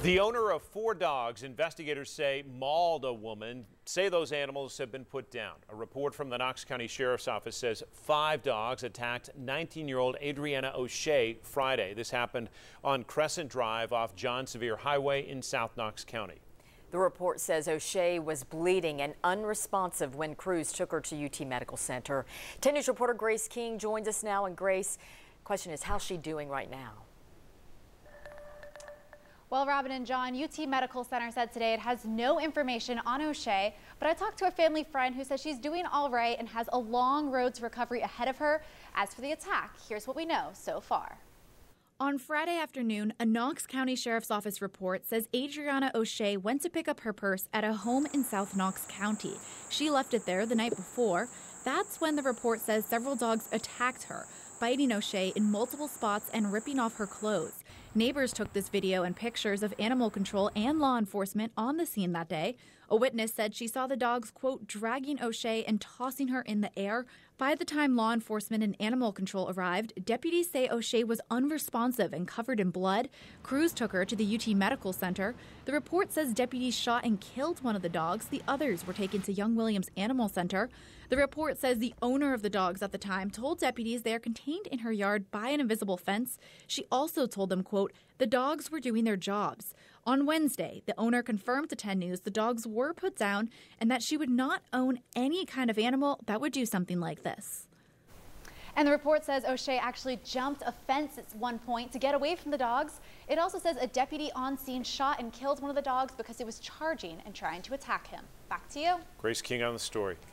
The owner of 4 dogs, investigators say, mauled a woman. Say those animals have been put down. A report from the Knox County Sheriff's Office says 5 dogs attacked 19-year-old Adriana O'Shea Friday. This happened on Crescent Drive off John Sevier Highway in South Knox County. The report says O'Shea was bleeding and unresponsive when crews took her to UT Medical Center. 10 News reporter Grace King joins us now. And Grace, question is, how's she doing right now? Well, Robin and John, UT Medical Center said today it has no information on O'Shea, but I talked to a family friend who says she's doing all right and has a long road to recovery ahead of her. As for the attack, here's what we know so far. On Friday afternoon, a Knox County Sheriff's Office report says Adriana O'Shea went to pick up her purse at a home in South Knox County. She left it there the night before. That's when the report says several dogs attacked her, biting O'Shea in multiple spots and ripping off her clothes. Neighbors took this video and pictures of animal control and law enforcement on the scene that day. A witness said she saw the dogs, quote, dragging O'Shea and tossing her in the air. By the time law enforcement and animal control arrived, deputies say O'Shea was unresponsive and covered in blood. Crews took her to the UT Medical Center. The report says deputies shot and killed one of the dogs. The others were taken to Young Williams Animal Center. The report says the owner of the dogs at the time told deputies they are contained in her yard by an invisible fence. She also told them, quote, the dogs were doing their jobs. On Wednesday, the owner confirmed to 10 News the dogs were put down and that she would not own any kind of animal that would do something like this. And the report says O'Shea actually jumped a fence at one point to get away from the dogs. It also says a deputy on scene shot and killed one of the dogs because he was charging and trying to attack him. Back to you. Grace King on the story.